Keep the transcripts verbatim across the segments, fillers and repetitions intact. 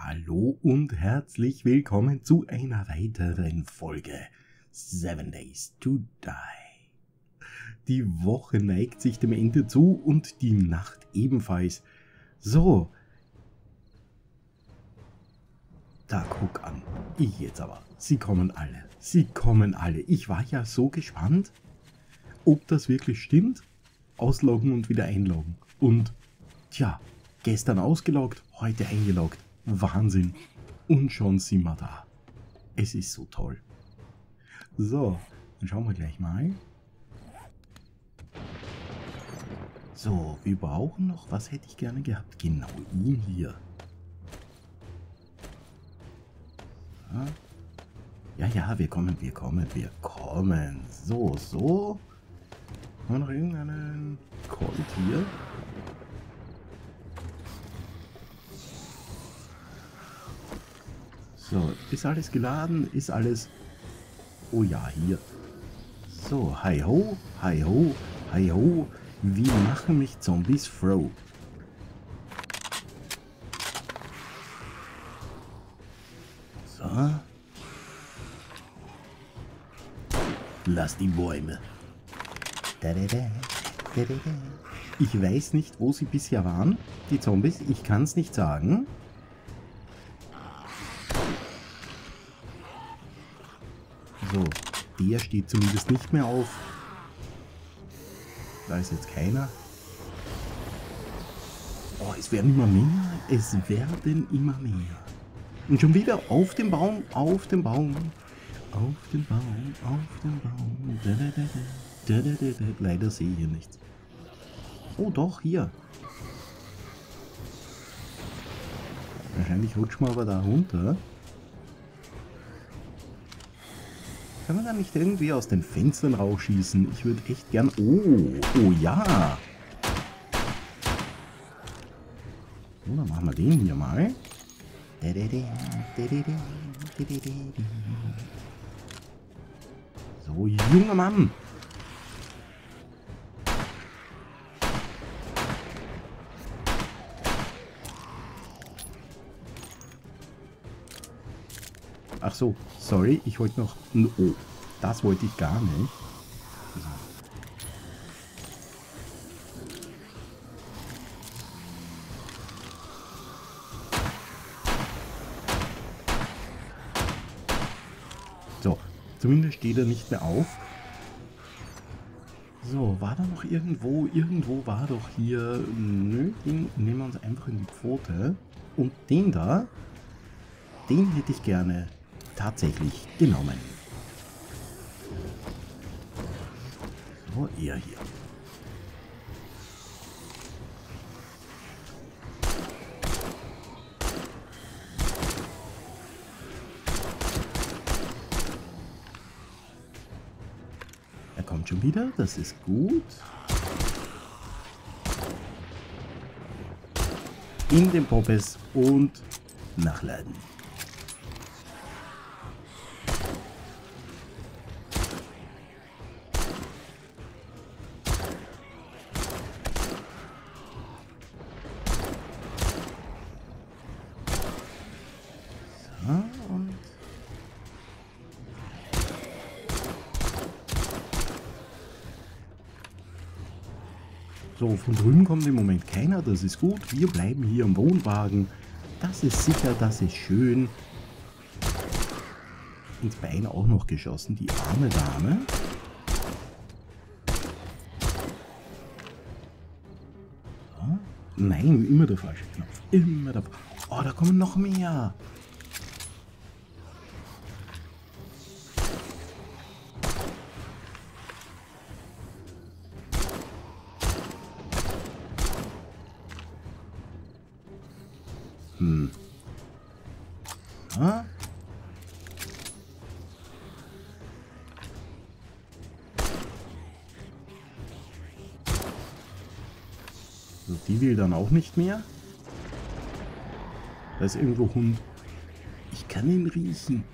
Hallo und herzlich willkommen zu einer weiteren Folge Seven Days to Die. Die Woche neigt sich dem Ende zu und die Nacht ebenfalls. So. Da guck an. Ich jetzt aber. Sie kommen alle. Sie kommen alle. Ich war ja so gespannt, ob das wirklich stimmt. Ausloggen und wieder einloggen. Und tja, gestern ausgeloggt, heute eingeloggt. Wahnsinn. Und schon sind wir da. Es ist so toll. So, dann schauen wir gleich mal. So, wir brauchen noch, was hätte ich gerne gehabt? Genau, ihn hier. Ja, ja, wir kommen, wir kommen, wir kommen. So, so. Haben wir noch irgendeinen Colt hier? So, ist alles geladen? Ist alles... Oh ja, hier. So, hi ho, hi ho, hi ho. Wir machen mich Zombies froh. So. Lass die Bäume. Ich weiß nicht, wo sie bisher waren, die Zombies. Ich kann es nicht sagen. So, der steht zumindest nicht mehr auf. Da ist jetzt keiner. Oh, es werden immer mehr. Es werden immer mehr. Und schon wieder auf dem Baum, auf dem Baum, auf dem Baum, auf dem Baum. Da, da, da, da, da, da, da. Leider sehe ich hier nichts. Oh doch, hier. Wahrscheinlich rutschen wir aber da runter. Kann man da nicht irgendwie aus den Fenstern rausschießen? Ich würde echt gern... Oh, oh ja. So, dann machen wir den hier mal. So, junger Mann. Ach so, sorry, ich wollte noch... Oh, das wollte ich gar nicht. So, zumindest steht er nicht mehr auf. So, war da noch irgendwo? Irgendwo war doch hier... Nö, den nehmen wir uns einfach in die Pfote. Und den da, den hätte ich gerne... tatsächlich genommen. So, er hier. Er kommt schon wieder, das ist gut. In den Poppes und nachladen. So, von drüben kommt im Moment keiner, das ist gut. Wir bleiben hier im Wohnwagen. Das ist sicher, das ist schön. Ins Bein auch noch geschossen, die arme Dame. So. Nein, immer der falsche Knopf. Immer der... Oh, da kommen noch mehr. Hm. Ah. So, die will dann auch nicht mehr. Da ist irgendwo Hund. Ich kann ihn riechen.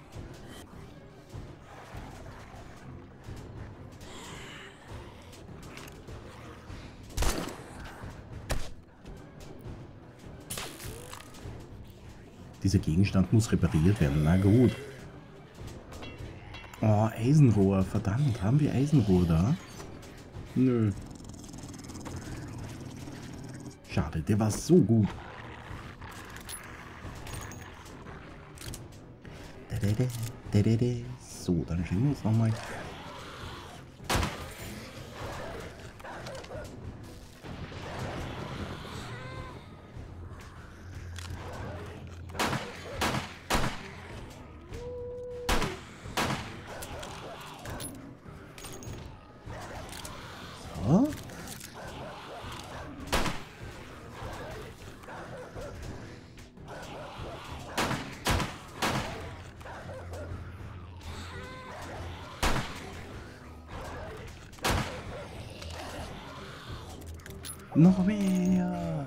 Dieser Gegenstand muss repariert werden. Na gut. Oh, Eisenrohr. Verdammt, haben wir Eisenrohr da? Nö. Schade, der war so gut. So, dann schauen wir uns nochmal. So. Noch mehr.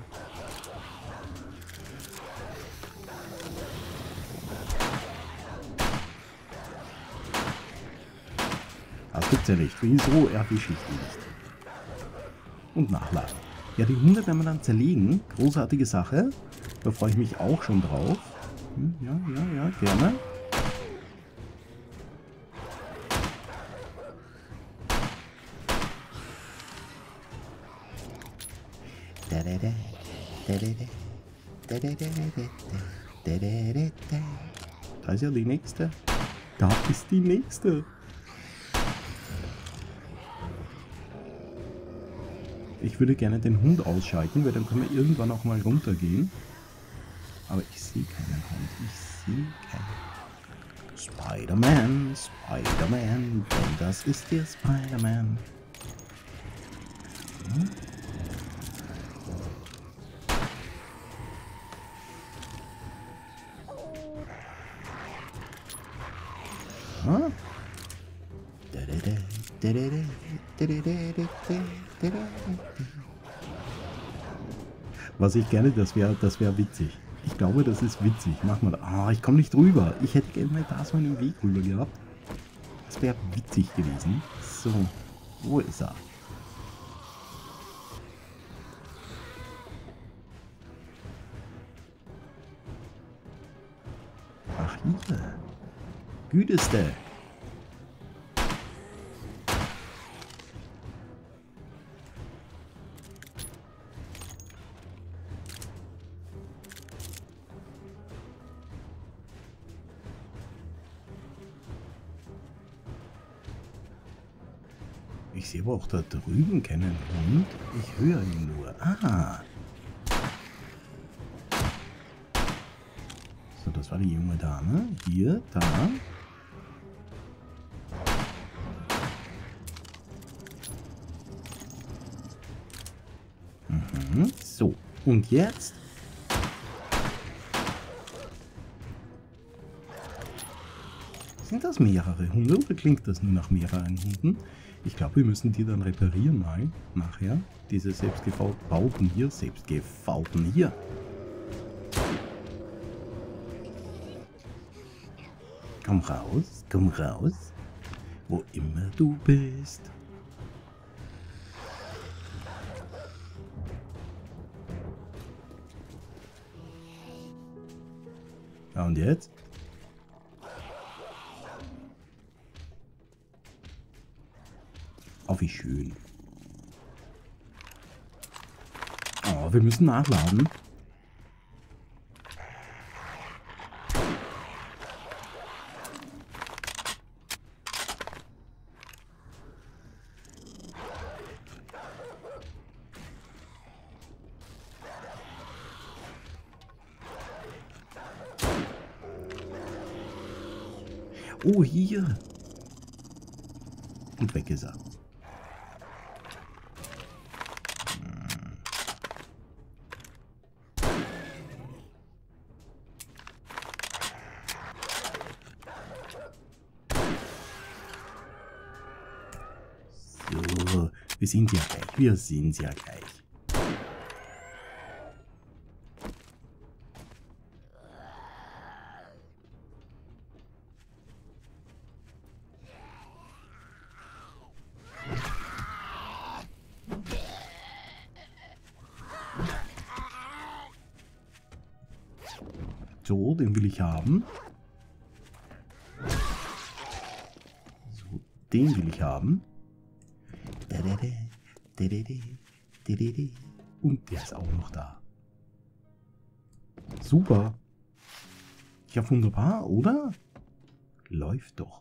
Das gibt's ja nicht. Wieso erwische ich die nicht? Und nachladen. Ja, die Hunde werden wir dann zerlegen. Großartige Sache. Da freue ich mich auch schon drauf. Hm, ja, ja, ja, gerne. Da ist ja die nächste. Da ist die nächste. Ich würde gerne den Hund ausschalten, weil dann können wir irgendwann auch mal runtergehen. Aber ich sehe keinen Hund. Ich sehe keinen. Spider-Man, Spider-Man, denn das ist der Spider-Man. Hm? Huh? Was ich gerne, das wäre das wäre witzig. Ich glaube, das ist witzig. Mach mal. Ah, ich komme nicht drüber. Ich hätte gerne mal da so einen Weg rüber gehabt. Das wäre witzig gewesen. So, wo ist er? Ach, hier. Güteste. Ich sehe aber auch da drüben keinen Hund. Ich höre ihn nur. Ah. So, das war die junge Dame. Hier, da. Mhm. So, und jetzt? Sind das mehrere Hunde oder klingt das nur nach mehreren Hunden? Ich glaube, wir müssen die dann reparieren mal nachher. Diese selbstgebauten hier, selbstgebauten hier. Komm raus, komm raus, wo immer du bist. Ja, und jetzt? Oh, wie schön. Oh, wir müssen nachladen. Oh, hier. Und weg ist er. So, wir sind ja gleich. Wir sind ja gleich. So, den will ich haben. So, den will ich haben. Und der ist auch noch da. Super. Ja, wunderbar, oder? Läuft doch.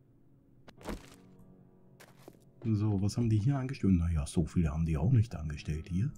So, was haben die hier angestellt? Naja, so viele haben die auch nicht angestellt hier.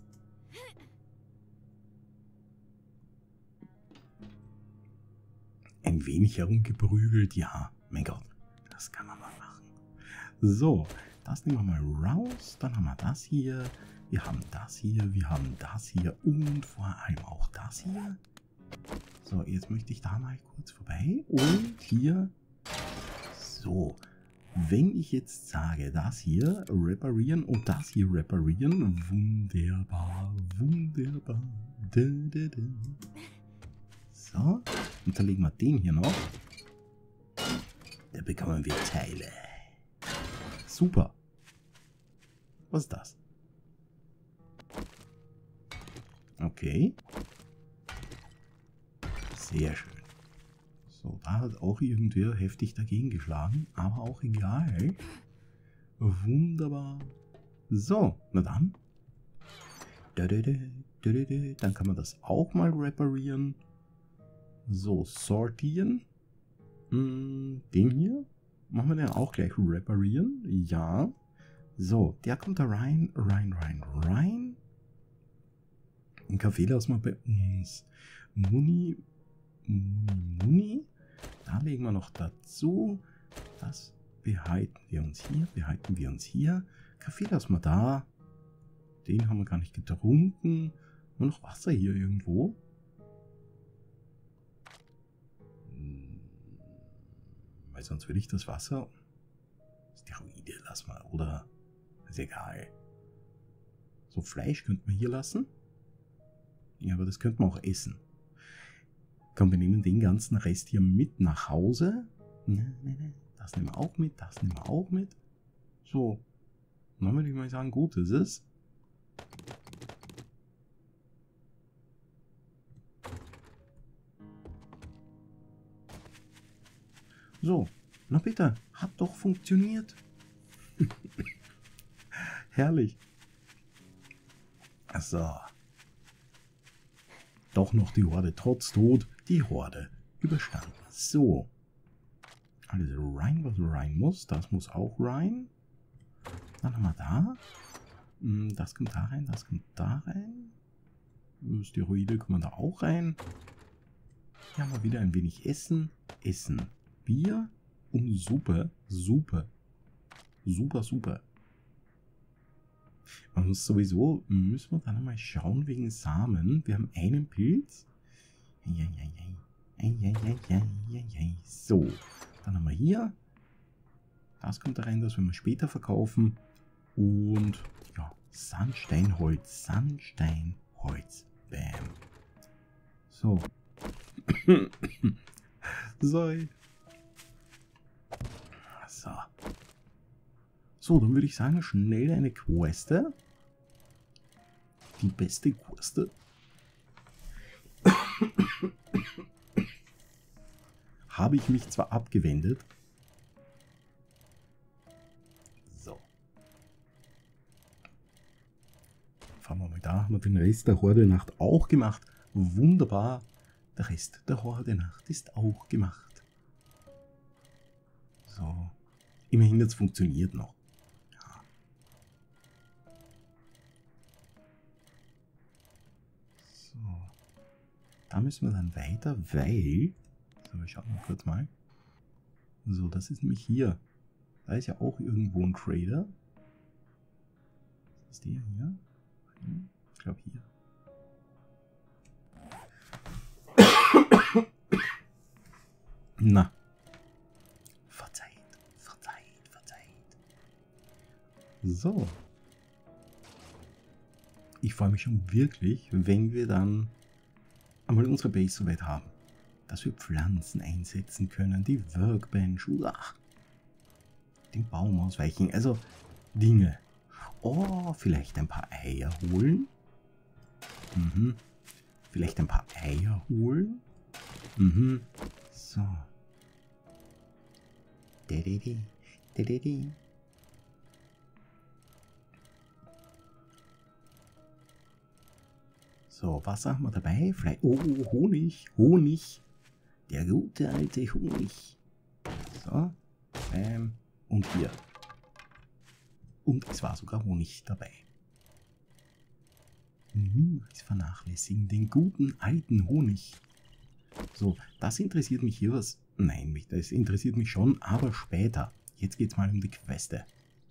Ein wenig herumgeprügelt, ja. Mein Gott, das kann man mal machen. So, das nehmen wir mal raus. Dann haben wir das hier. Wir haben das hier. Wir haben das hier. Und vor allem auch das hier. So, jetzt möchte ich da mal kurz vorbei. Und hier. So. Wenn ich jetzt sage, das hier reparieren und das hier reparieren. Wunderbar. Wunderbar. Da, da, da. So. Und dann legen wir den hier noch. Da bekommen wir Teile. Super. Was ist das? Okay. Sehr schön. So, da hat auch irgendwer heftig dagegen geschlagen, aber auch egal. Wunderbar. So, na dann. Dann kann man das auch mal reparieren. So, sortieren. Den hier. Machen wir den auch gleich reparieren? Ja. So, der kommt da rein, rein, rein, rein. Ein Kaffee lassen wir bei uns. Muni, Muni, Muni. Da legen wir noch dazu. Das behalten wir uns hier, behalten wir uns hier. Kaffee lassen wir da. Den haben wir gar nicht getrunken. Nur noch Wasser hier irgendwo. Weil sonst will ich das Wasser. Steroide lassen wir, oder? Ist egal. So, Fleisch könnten wir hier lassen. Ja, aber das könnten wir auch essen. Komm, wir nehmen den ganzen Rest hier mit nach Hause. Das nehmen wir auch mit, das nehmen wir auch mit. So. Und dann würde ich mal sagen, gut ist es. So, na bitte, hat doch funktioniert. Herrlich. So. Doch noch die Horde, trotz Tod, die Horde überstanden. So. Also rein, was rein muss, das muss auch rein. Dann haben wir da. Das kommt da rein, das kommt da rein. Steroide kommen da auch rein. Hier haben wir wieder ein wenig Essen. Essen. Bier und Suppe. Suppe. Super, super. Man muss sowieso, müssen wir dann mal schauen wegen Samen. Wir haben einen Pilz. So, dann haben wir hier. Das kommt da rein, das werden wir später verkaufen. Und ja, Sandsteinholz. Sandsteinholz. Bam. So. So. So. So, dann würde ich sagen, schnell eine Queste. Die beste Queste. Habe ich mich zwar abgewendet. So. Fahren wir mal da. Haben wir den Rest der Horde-Nacht auch gemacht. Wunderbar. Der Rest der Horde-Nacht ist auch gemacht. So. Immerhin, jetzt funktioniert noch. Ja. So. Da müssen wir dann weiter, weil... So, wir schauen mal kurz mal. So, das ist nämlich hier. Da ist ja auch irgendwo ein Trader. Ist der hier? Ich glaube hier. Na. Verzeiht, verzeiht, verzeiht. So. Ich freue mich schon wirklich, wenn wir dann einmal unsere Base soweit haben. Dass wir Pflanzen einsetzen können, die Workbench, ach, den Baum ausweichen, also Dinge. Oh, vielleicht ein paar Eier holen. Mhm. Vielleicht ein paar Eier holen. Mhm. So. Dedede, dedede. So, was haben wir dabei? Fle oh, Honig, Honig. Der gute alte Honig. So. Ähm, und hier. Und es war sogar Honig dabei. Niemals vernachlässigen den guten alten Honig. So, das interessiert mich hier was. Nein, das interessiert mich schon, aber später. Jetzt geht's mal um die Queste.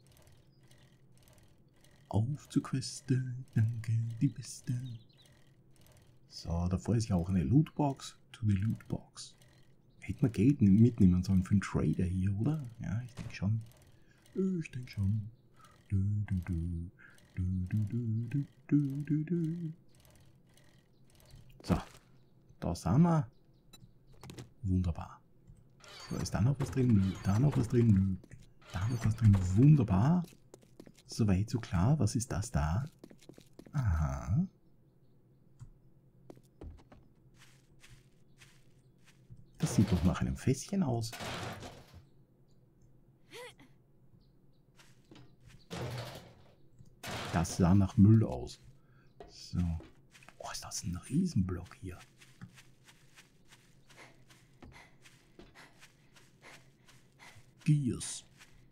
Auf zur Queste, danke, die beste. So, davor ist ja auch eine Lootbox. To the Lootbox. Hätte man Geld mitnehmen sollen für einen Trader hier, oder? Ja, ich denke schon. Ich denke schon. Du, du, du. Du, du, du, du, du, du. So, da sind wir. Wunderbar. So, ist da noch was drin? Nö. Da noch was drin? Nö. Da noch was drin? Wunderbar. Soweit so klar. Was ist das da? Aha. Das sieht doch nach einem Fässchen aus. Das sah nach Müll aus. So. Oh, ist das ein Riesenblock hier. Gears.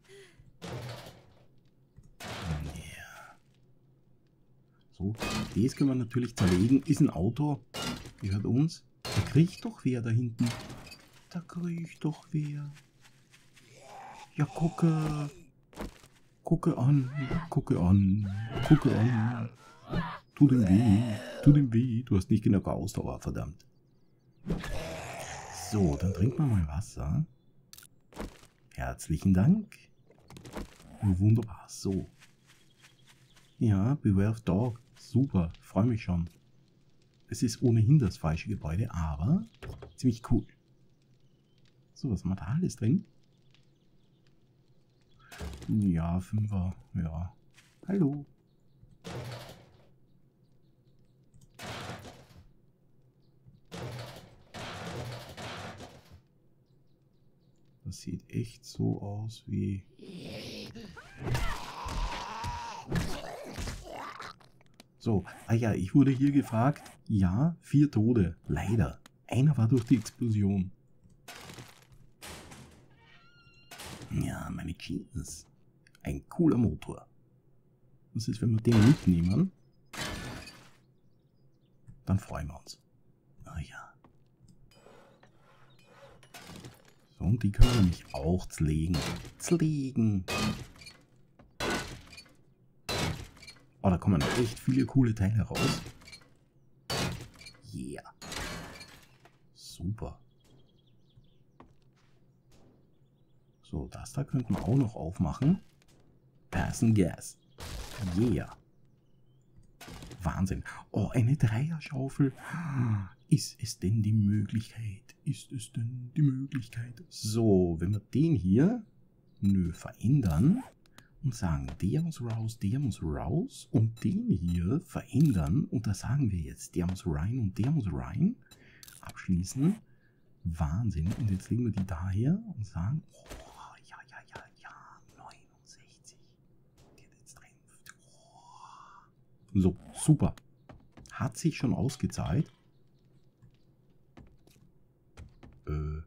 Yeah. So, das können wir natürlich zerlegen. Ist ein Auto. Gehört uns. Da kriecht doch wer da hinten. Da kriecht doch wer. Ja, gucke. Gucke an. Gucke an. Gucke an. Tu dem weh. Tu dem weh. Du hast nicht genug Ausdauer, verdammt. So, dann trinken wir mal Wasser. Herzlichen Dank. Wunderbar. So. Ja, Beware of Dog. Super. Freue mich schon. Es ist ohnehin das falsche Gebäude, aber ziemlich cool. So, was haben wir da alles drin? Ja, Fünfer. Ja. Hallo. Das sieht echt so aus wie... So, ah ja, ich wurde hier gefragt. Ja, vier Tode. Leider. Einer war durch die Explosion. Ja, meine Jeans. Ein cooler Motor. Was ist, wenn wir den mitnehmen? Dann freuen wir uns. Ah ja. So, und die können wir nämlich auch zlegen. Zlegen. Oh, da kommen echt viele coole Teile raus. Yeah. Super. So, das da könnten wir auch noch aufmachen. Passen Gas. Yeah. Wahnsinn. Oh, eine Dreierschaufel. Ist es denn die Möglichkeit? Ist es denn die Möglichkeit? So, wenn wir den hier nö, verändern und sagen, der muss raus, der muss raus und den hier verändern und da sagen wir jetzt, der muss rein und der muss rein. Abschließen. Wahnsinn. Und jetzt legen wir die daher und sagen, oh, ja, ja, ja, ja, neunundsechzig. Geht jetzt drin. Oh. So, super. Hat sich schon ausgezahlt. Äh.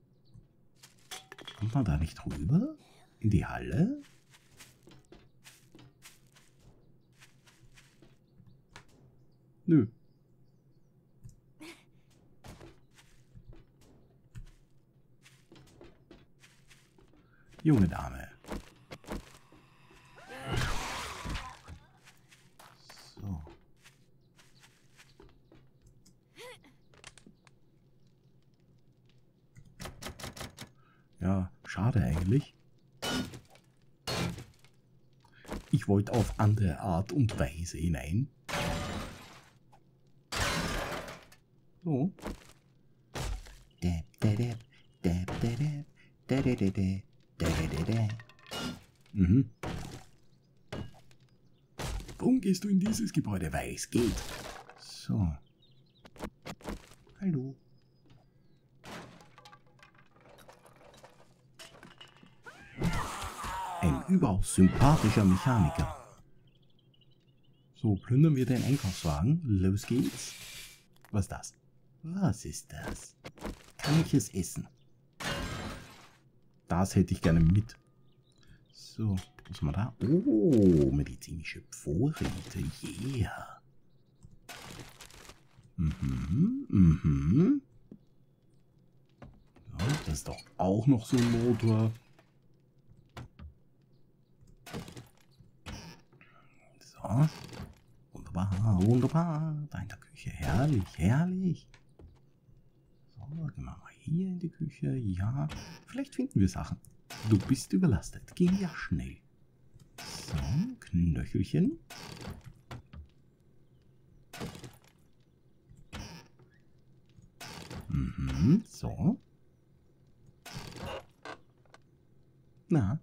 Kommt man da nicht rüber? In die Halle? Nö. Junge Dame. So. Ja, schade eigentlich. Ich wollte auf andere Art und Weise hinein. So. Mhm. Warum gehst du in dieses Gebäude? Weil es geht. So. Hallo. überaus sympathischer Mechaniker. So, plündern wir den Einkaufswagen. Los geht's. Was ist das? Was ist das? Kann ich es essen? Das hätte ich gerne mit. So, was haben wir da? Oh, medizinische Vorräte. Yeah. Mhm, mhm. So, das ist doch auch noch so ein Motor. So. Wunderbar, wunderbar. Da in der Küche. Herrlich, herrlich. So, gehen wir mal hier in die Küche. Ja, vielleicht finden wir Sachen. Du bist überlastet. Ging ja schnell. So, Knöchelchen. Mhm, so. Na.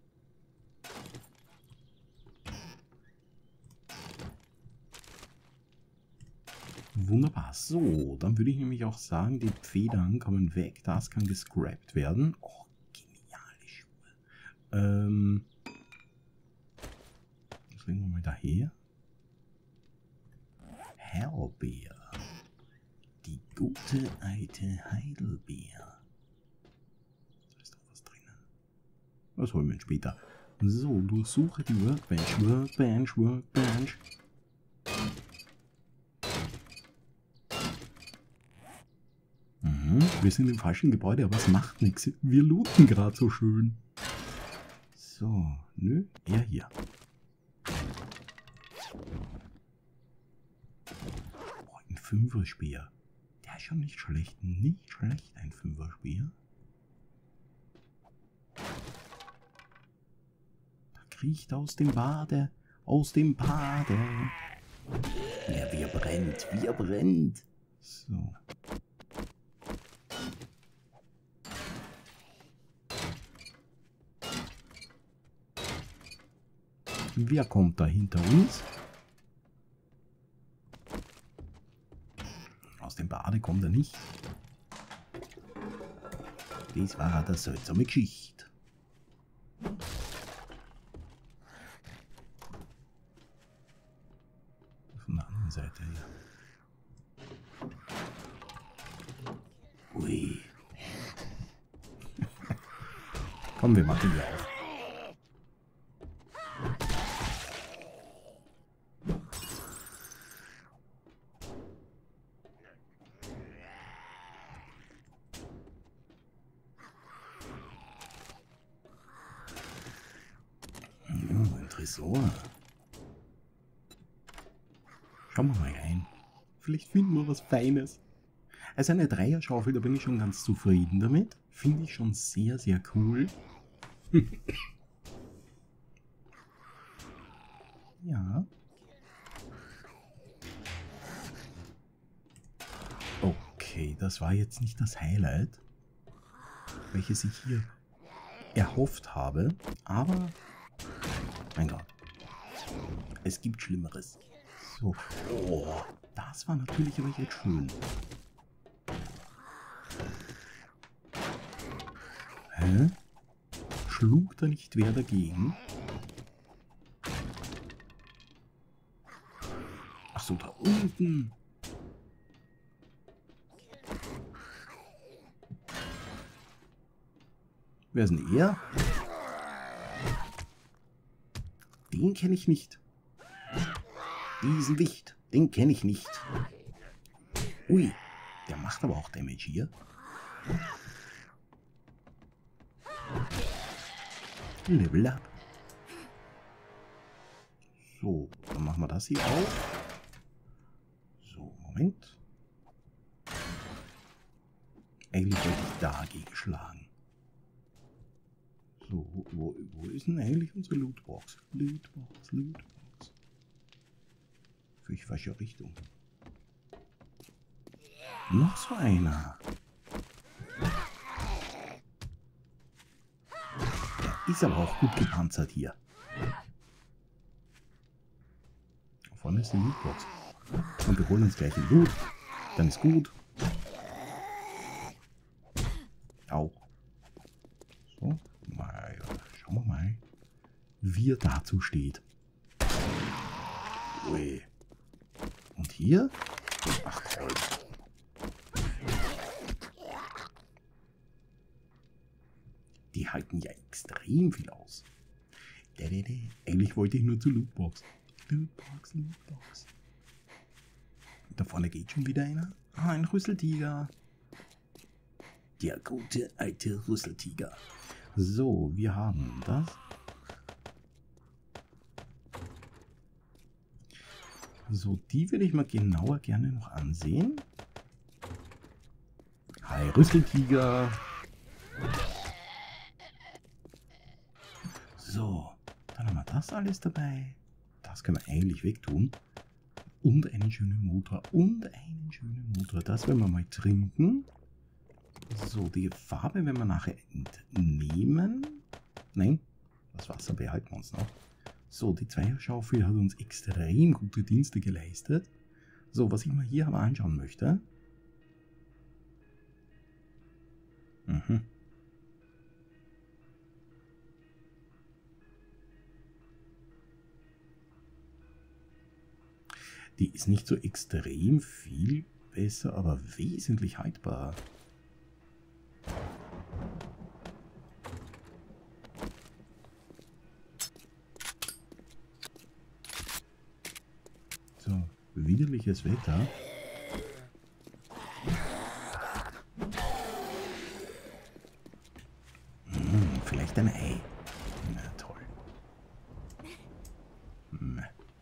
Wunderbar. So, dann würde ich nämlich auch sagen, die Federn kommen weg. Das kann gescrapped werden. Oh, geniale Schuhe. Ähm. Das legen wir mal daher. Heidelbeer. Die gute alte Heidelbeer. Da ist doch was drinnen. Das holen wir uns später. So, durchsuche die Workbench. Workbench, Workbench. Wir sind im falschen Gebäude, aber es macht nichts. Wir looten gerade so schön. So, nö, er hier. Oh, ein Fünfer-Speer. Der ist schon nicht schlecht. Nicht schlecht, ein Fünfer-Speer. Da kriecht aus dem Bade, aus dem Bade. Ja, wir brennt, wir brennt. So. Wer kommt da hinter uns? Aus dem Bade kommt er nicht. Das war eine seltsame Geschichte. Von der anderen Seite her. Ui. Komm, wir machen die auf. Tresor. Schauen wir mal rein. Vielleicht finden wir was Feines. Also eine Dreierschaufel, da bin ich schon ganz zufrieden damit. Finde ich schon sehr, sehr cool. Ja. Okay, das war jetzt nicht das Highlight, welches ich hier erhofft habe, aber mein Gott, es gibt Schlimmeres. So, oh, das war natürlich aber jetzt schön. Hä? Schlug da nicht wer dagegen? Ach so, da unten. Wer ist denn er? Den kenne ich nicht. Diesen Wicht, den kenne ich nicht. Ui, der macht aber auch Damage hier. Level up. So, dann machen wir das hier auf. So, Moment. Eigentlich wollte ich dagegen schlagen. So, wo, wo ist denn eigentlich unsere Lootbox? Lootbox, Lootbox. Für ich falsche Richtung. Noch so einer. Der ist aber auch gut gepanzert hier. Vorne ist die Lootbox. Und wir holen uns gleich den Loot. Dann ist gut. Auch. So, mal, schauen wir mal. wie er dazu steht. Ui. Und hier? Ach, die halten ja extrem viel aus. Eigentlich wollte ich nur zur Lootbox. Lootbox, Lootbox. Da vorne geht schon wieder einer. Ah, ein Rüsseltiger. Der gute alte Rüsseltiger. So, wir haben das. So, die würde ich mal genauer gerne noch ansehen. Hi, Rüsseltiger. So, dann haben wir das alles dabei. Das können wir eigentlich wegtun. Und einen schönen Motor. Und einen schönen Motor. Das werden wir mal trinken. So, die Farbe werden wir nachher entnehmen. Nein, das Wasser behalten wir uns noch. So, die Zweierschaufel hat uns extrem gute Dienste geleistet. So, was ich mal hier aber anschauen möchte. Mhm. Die ist nicht so extrem viel besser, aber wesentlich haltbar. So, widerliches Wetter. Hm, vielleicht ein Ei. Na toll. Hm.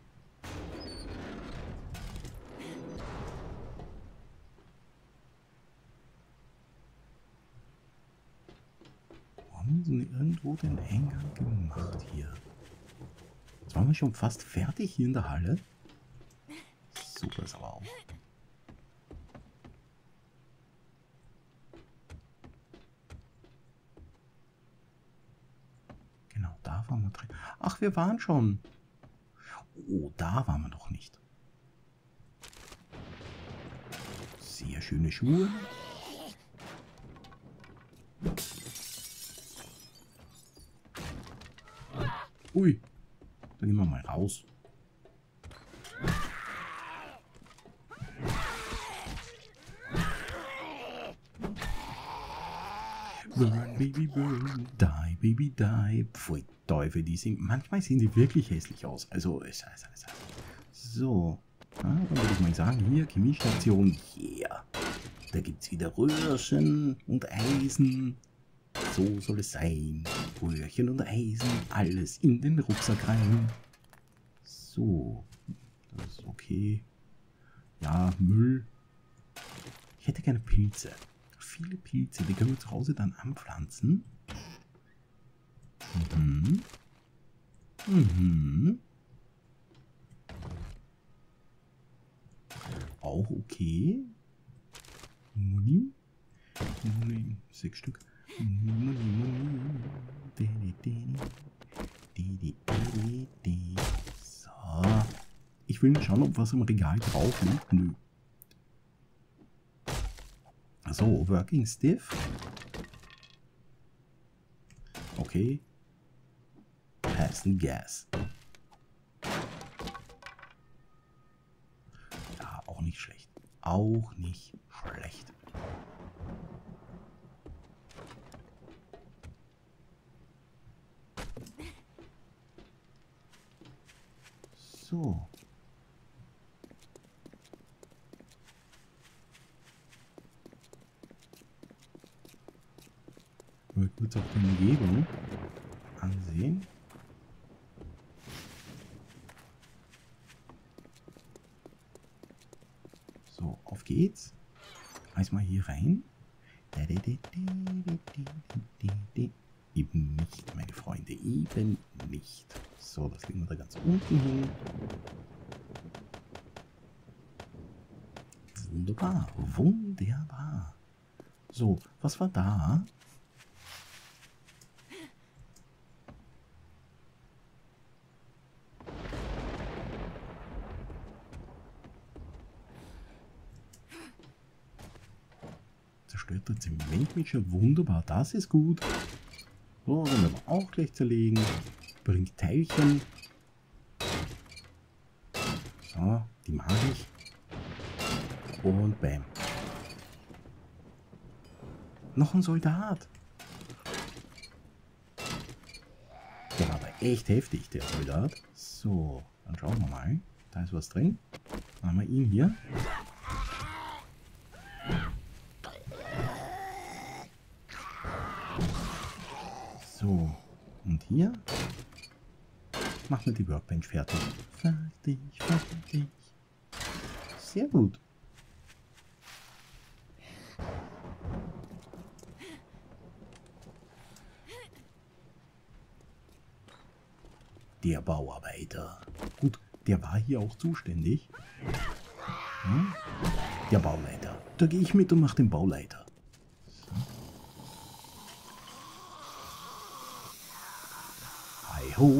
Haben sie irgendwo den Eingang gemacht hier? Jetzt waren wir schon fast fertig hier in der Halle. Super ist aber auch. Genau, da waren wir drin. Ach, wir waren schon. Oh, da waren wir noch nicht. Sehr schöne Schuhe. Ui, dann gehen wir mal raus. Burn, Baby, burn, die, Baby, die. Pfui, Teufel, die sind, manchmal sehen die wirklich hässlich aus. Also, es, es, es, so, ja, dann würde ich mal sagen, hier, Chemiestation, yeah. Da gibt es wieder Röhrchen und Eisen. So soll es sein. Röhrchen und Eisen, alles in den Rucksack rein. So, das ist okay. Ja, Müll. Ich hätte gerne Pilze. Viele Pilze, die können wir zu Hause dann anpflanzen. Mhm. Mhm. Auch okay. Muni. Muni. Sechs Stück. Muni, Muni. So. Ich will schauen, ob was im Regal drauf liegt. Nö. So, Working Stiff. Okay. Passing Gas. Ja, auch nicht schlecht. Auch nicht schlecht. So. Mal kurz auf die Umgebung ansehen. So, auf geht's. Erstmal hier rein. Eben nicht, meine Freunde, eben nicht. So, das legen wir da ganz unten hin. Wunderbar, wunderbar. So, was war da? Zerstörter Zementmischer, wunderbar, das ist gut. So, dann werden wir auch gleich zerlegen. bringt Teilchen. So, die mag ich. Und bam. Noch ein Soldat. Der war aber echt heftig, der Soldat. So, dann schauen wir mal. Da ist was drin. Dann haben wir ihn hier. So, und hier machen wir die Workbench fertig. Fertig, fertig. Sehr gut. Der Bauarbeiter. Gut, der war hier auch zuständig. Hm? Der Bauleiter. Da gehe ich mit und mache den Bauleiter. Hi ho.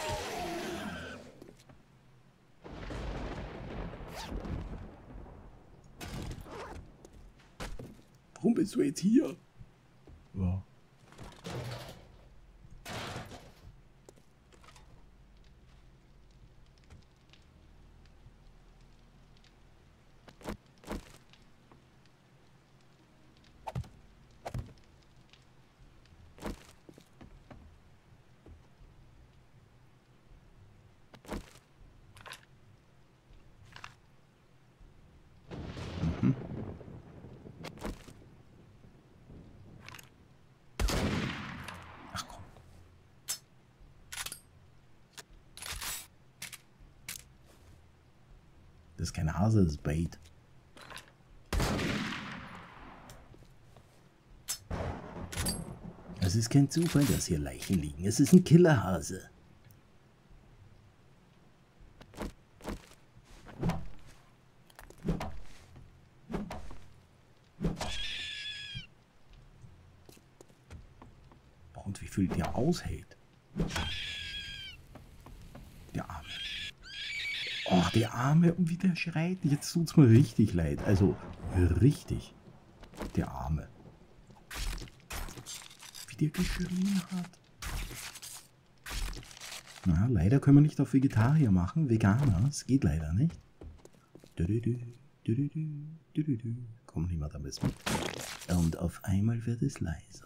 Warum bist du jetzt hier? Ja. Mhm. Ach komm. Das ist kein Hase, das ist Bait. Es ist kein Zufall, dass hier Leichen liegen. Es ist ein Killerhase. Und wie viel der aushält. Der Arme. Oh, der Arme. Und wie der schreit. Jetzt tut's mir richtig leid. Also, richtig. Der Arme. Wie der geschrien hat. Na, leider können wir nicht auf Vegetarier machen. Veganer. Es geht leider nicht. Komm, nimm mal da mit. Und auf einmal wird es leiser.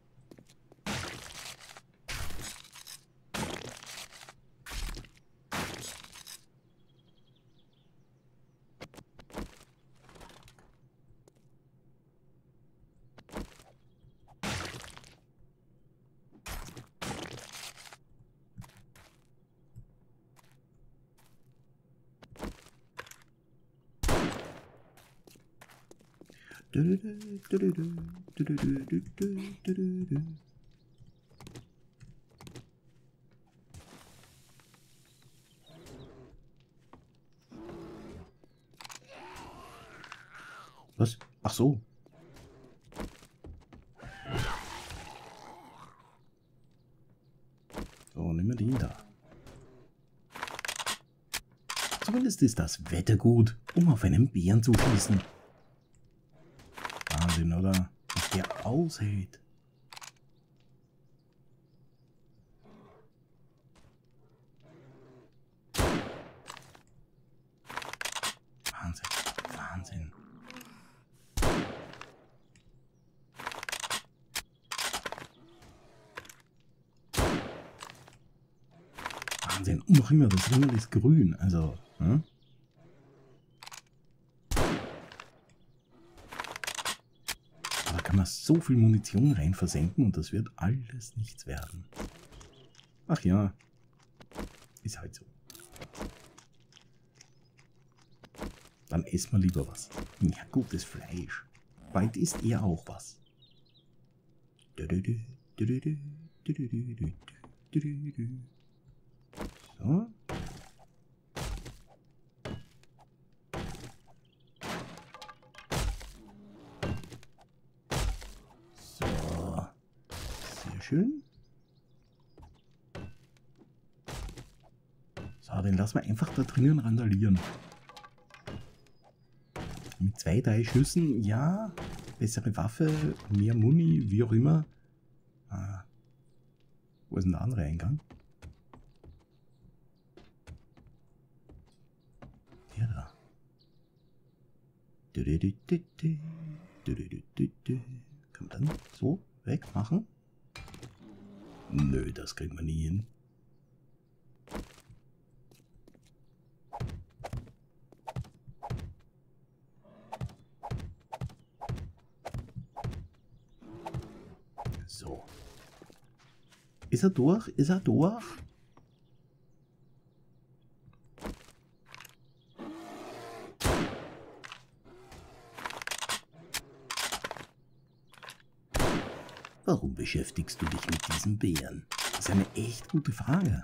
Was? Ach so. So, nehmen wir den da. Zumindest ist das Wetter gut, um auf einen Bären zu schießen. Wahnsinn, oder? Was der aushält. Wahnsinn, Wahnsinn. Wahnsinn. Und noch immer, das Ringel ist grün, also, hm? Da kann man so viel Munition rein versenken und das wird alles nichts werden. Ach ja, ist halt so. Dann essen wir lieber was. Ja, gutes Fleisch. Bald isst er auch was. So. So. Sehr schön. So, den lassen wir einfach da drinnen randalieren. Mit zwei, drei Schüssen, ja. Bessere Waffe, mehr Muni, wie auch immer. Ah. Wo ist denn der andere Eingang? Kann man dann so wegmachen? Nö, das kriegen wir nie hin. So. Ist er durch? Ist er durch? Warum beschäftigst du dich mit diesem Bären? Das ist eine echt gute Frage.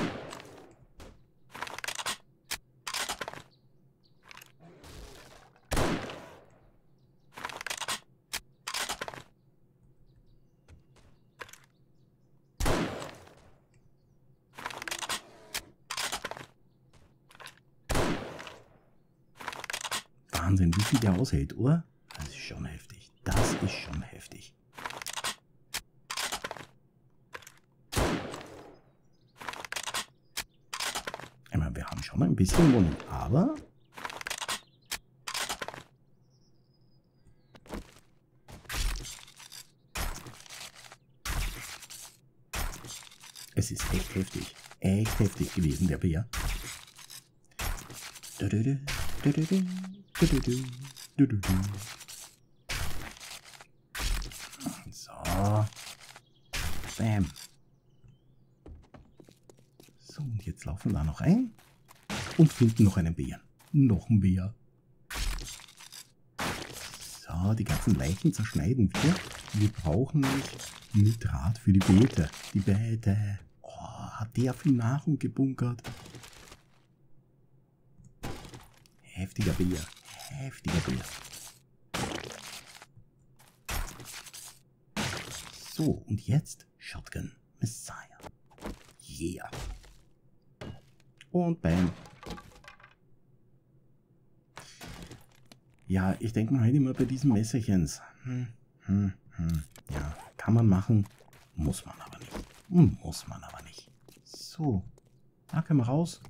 Wahnsinn, wie viel der aushält, oder? Das ist schon heftig. Das ist schon heftig. Ich meine, wir haben schon ein bisschen Mund, aber es ist echt heftig. Echt heftig gewesen, der Bär. So. Bam. So, und jetzt laufen wir da noch ein und finden noch einen Bären. Noch ein Bär. So, die ganzen Leichen zerschneiden wir. Wir brauchen nämlich Nitrat für die Beete. Die Beete. Oh, hat der viel Nahrung gebunkert. Heftiger Bär. Heftiger Bär. So, und jetzt Shotgun Messiah. Yeah. Und bam. Ja, ich denke mal halt immer bei diesen Messerchens. Hm, hm, hm. Ja, kann man machen, muss man aber nicht. Muss man aber nicht. So, da können wir raus.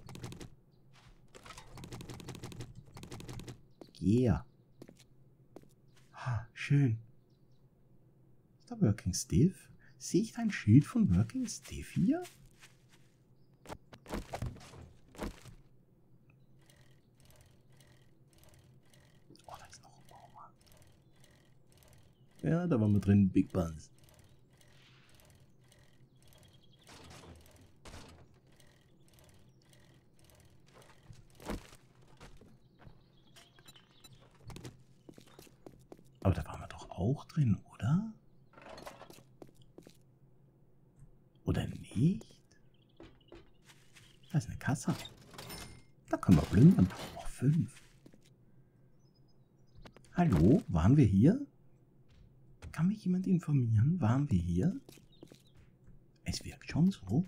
Yeah. Ha, schön. Ist da Working Stiff? Sehe ich da ein Schild von Working Stiff hier? Oh, da ist noch ein Baumarkt. Ja, da waren wir drin, Big Buns. Aber da waren wir doch auch drin, oder? Oder nicht? Da ist eine Kasse. Da können wir plündern. Oh, fünf. Hallo, waren wir hier? Kann mich jemand informieren? Waren wir hier? Es wirkt schon so.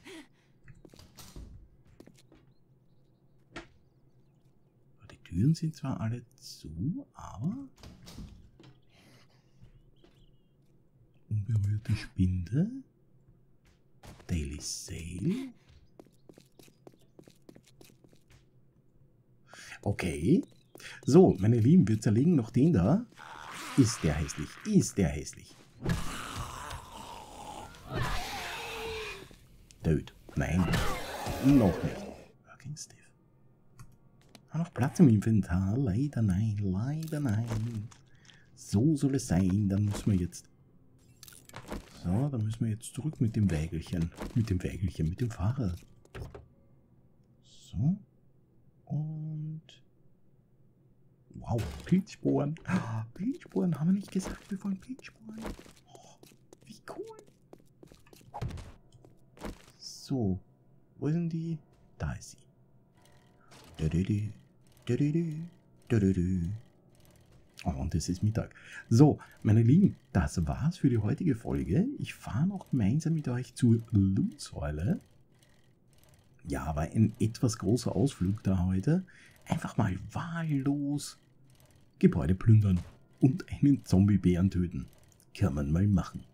Die Türen sind zwar alle zu, aber... Unberührte Spinde. Daily Sale. Okay. So, meine Lieben, wir zerlegen noch den da. Ist der hässlich? Ist der hässlich? Dude. Nein. Noch nicht. Working Stiff. Hat noch Platz im Inventar? Leider nein. Leider nein. So soll es sein. Dann müssen wir jetzt... So, dann müssen wir jetzt zurück mit dem Wägelchen. Mit dem Wägelchen, mit dem Fahrrad. So. Und... Wow, Pilzsporen. Oh, Pilzsporen haben wir nicht gesagt, wir wollen Pilzsporen. Oh, wie cool. So, wo sind die? Da ist sie. Du, du, du, du, du, du, du, du. Oh, und es ist Mittag. So, meine Lieben, das war's für die heutige Folge. Ich fahre noch gemeinsam mit euch zur Lootsäule. Ja, war ein etwas großer Ausflug da heute. Einfach mal wahllos Gebäude plündern und einen Zombie-Bären töten. Kann man mal machen.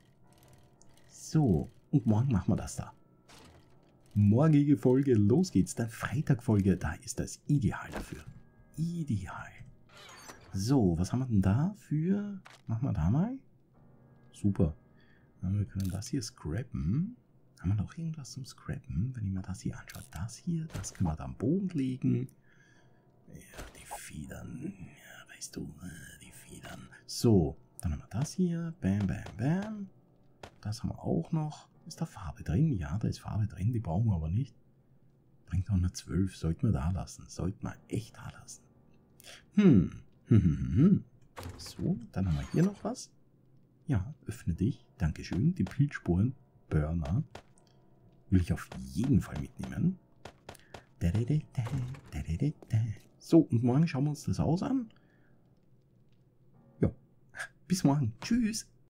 So, und morgen machen wir das da. Morgige Folge, los geht's. Der Freitag-Folge, da ist das ideal dafür. Ideal. So, was haben wir denn da für... Machen wir da mal. Super. Wir können das hier scrappen. Haben wir noch irgendwas zum Scrappen? Wenn ich mir das hier anschaue. Das hier, das können wir da am Boden legen. Ja, die Federn. Ja, weißt du, die Federn. So, dann haben wir das hier. Bam, bam, bam. Das haben wir auch noch. Ist da Farbe drin? Ja, da ist Farbe drin. Die brauchen wir aber nicht. Bringt auch nur zwölf. Sollten wir da lassen. Sollten wir echt da lassen. Hm. Hm, hm, hm, hm. So, dann haben wir hier noch was. Ja, öffne dich. Dankeschön. Die Pilzsporen Burner will ich auf jeden Fall mitnehmen. So, und morgen schauen wir uns das aus an. Ja, bis morgen. Tschüss.